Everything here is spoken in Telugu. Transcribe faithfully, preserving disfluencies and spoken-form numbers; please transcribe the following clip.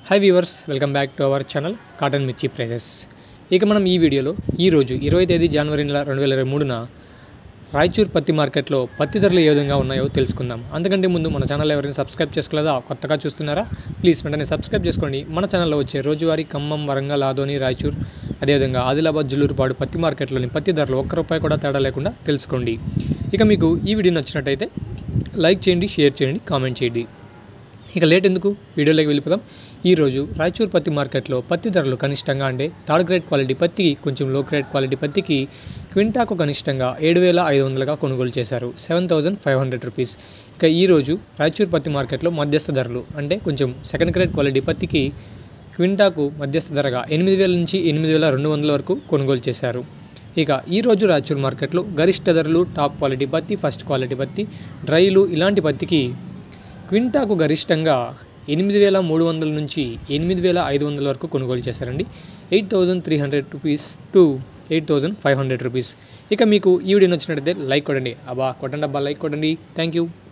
High viewers, welcome back to our channel cotton mirchi prices. ఇక మనం ఈ వీడియోలో ఈరోజు ఇరవై తేదీ జనవరి నెల రెండు వేల ఇరవై మూడున రాయచూర్ పత్తి మార్కెట్లో పత్తి ధరలు ఏ విధంగా ఉన్నాయో తెలుసుకుందాం. అంతకంటే ముందు మన ఛానల్ ఎవరైనా సబ్స్క్రైబ్ చేసుకోలేదా, కొత్తగా చూస్తున్నారా, ప్లీజ్ వెంటనే సబ్స్క్రైబ్ చేసుకోండి. మన ఛానల్లో వచ్చే రోజువారీ ఖమ్మం, వరంగల్, ఆదోని, రాయచూర్, అదేవిధంగా ఆదిలాబాద్, జులూరుపాడు పత్తి మార్కెట్లోని పత్తి ధరలు ఒక్క రూపాయి కూడా తేడా లేకుండా తెలుసుకోండి. ఇక మీకు ఈ వీడియో నచ్చినట్టయితే లైక్ చేయండి, షేర్ చేయండి, కామెంట్ చేయండి. ఇక లేట్ ఎందుకు, వీడియోలోకి వెళ్ళిపోదాం. ఈరోజు రాయచూర్ పత్తి మార్కెట్లో పత్తి ధరలు కనిష్టంగా అంటే థర్డ్ గ్రేడ్ క్వాలిటీ పత్తికి, కొంచెం లో గ్రేడ్ క్వాలిటీ పత్తికి క్వింటాకు కనిష్టంగా ఏడు వేల ఐదు వందలుగా కొనుగోలు చేశారు, seven thousand five hundred rupees. ఇక ఈరోజు రాయచూర్ పత్తి మార్కెట్లో మధ్యస్థ ధరలు అంటే కొంచెం సెకండ్ గ్రేడ్ క్వాలిటీ పత్తికి క్వింటాకు మధ్యస్థ ధరగా ఎనిమిది వేల నుంచి ఎనిమిది వేల రెండు వందల వరకు కొనుగోలు చేశారు. ఇక ఈరోజు రాయచూర్ మార్కెట్లో గరిష్ట ధరలు టాప్ క్వాలిటీ పత్తి, ఫస్ట్ క్వాలిటీ పత్తి, డ్రైలు ఇలాంటి పత్తికి క్వింటాకు గరిష్టంగా ఎనిమిది వేల మూడు వందల నుంచి ఎనిమిది వేల ఐదు వందల వరకు కొనుగోలు చేశారండి. Eight thousand three hundred rupees to eight thousand five hundred rupees. ఇక మీకు ఈ వీడియో నచ్చినట్టయితే లైక్ కొట్టండి, అబ్బా కొట్టండి అబ్బా లైక్ కొట్టండి. Thank you.